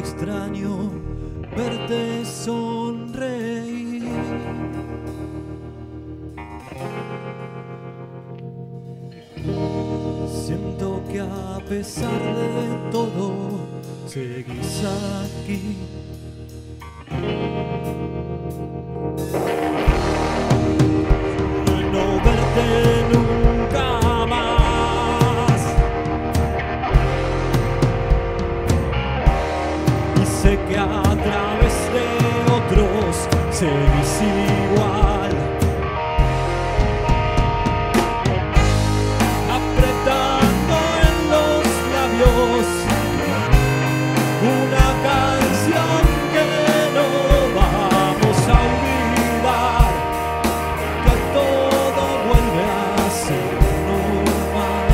Extraño verte sonreír. Siento que a pesar de todo seguís aquí. No verte nunca más. Y sé que a través de otros seguís igual. Apretando en los labios una canción que no vamos a olvidar, que todo vuelve a ser normal.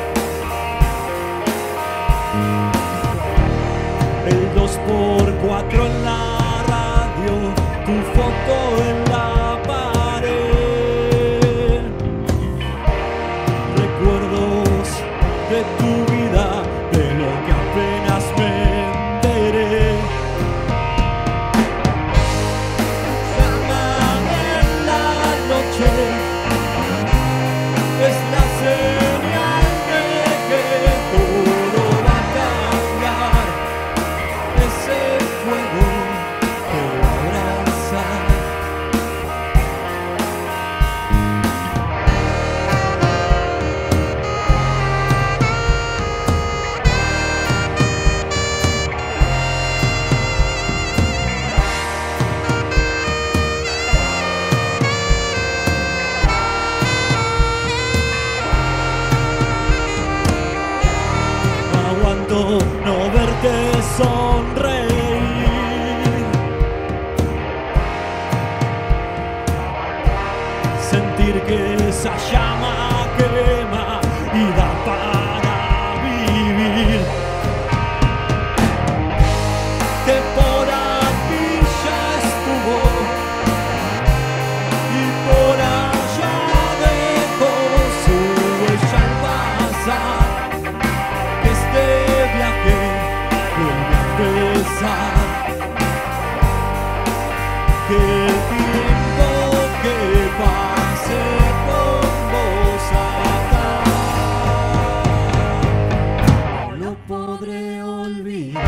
El 2x4 en la radio, tu foto en la pared, recuerdos de tu vida, de lo que apenas me enteré. Llaman en la noche, es la señal de que todo va a cambiar. Ese fuego que abraza. Aguanto no verte sonreír, sentir que esa llama quema y da para vivir, que por aquí ya estuvo y por allá dejó su huella al pasar. Este viaje vuelve a empezar, que el tiempo que pase con vos acá no lo podré olvidar.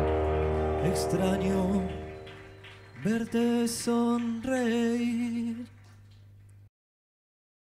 Extraño verte sonreír.